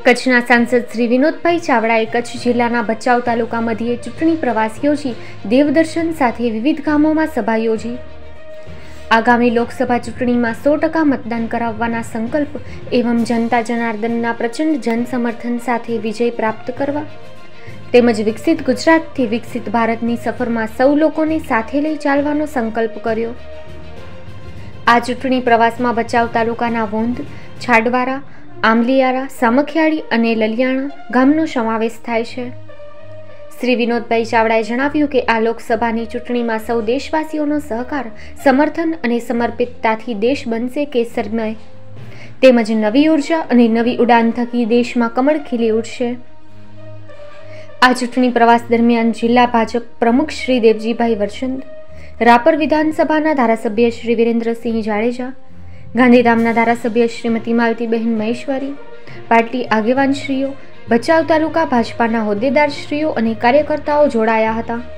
કચ્છના સાંસદ શ્રી વિનોદભાઈ ચાવડાએ કચ્છ જિલ્લાના ભચાઉ તાલુકા મધ્યે ચૂંટણી પ્રવાસ યોજી દેવદર્શન સાથે વિવિધ ગામોમાં સભા યોજી આગામી લોકસભા ચૂંટણીમાં 100% મતદાન કરાવવાના સંકલ્પ એવં જનતા જનાર્દનના પ્રચંડ જનસમર્થન સાથે વિજય પ્રાપ્ત કરવા તેમજ વિકસિત ગુજરાતથી વિકસિત ભારતની સફરમાં સૌ લોકોને સાથે લઈ ચાલવાનો સંકલ્પ કર્યો। આ ચૂંટણી પ્રવાસમાં ભચાઉ તાલુકાના વોંધ, છાડવારા, આંબલિયારા, સામખિયાળી અને લલિયાણા ગામનો સમાવેશ થાય છે। શ્રી વિનોદભાઈ ચાવડાએ જણાવ્યું કે આ લોકસભાની ચૂંટણીમાં સૌ દેશવાસીઓનો સહકાર, સમર્થન અને સમર્પિતતાથી દેશ બનશે કેસરમય તેમજ નવી ઉર્જા અને નવી ઉડાન થકી દેશમાં કમળ ખીલી ઉઠશે। આ ચૂંટણી પ્રવાસ દરમિયાન જિલ્લા ભાજપ પ્રમુખ શ્રી દેવજીભાઈ વરચંદ, રાપર વિધાનસભાના ધારાસભ્ય શ્રી વિરેન્દ્રસિંહ જાડેજા, ગાંધીધામના ધારાસભ્ય શ્રીમતી માલતીબહેન મહેશ્વરી, પાર્ટી આગેવાનશ્રીઓ, ભચાઉ તાલુકા ભાજપાના હોદ્દેદારશ્રીઓ અને કાર્યકર્તાઓ જોડાયા હતા।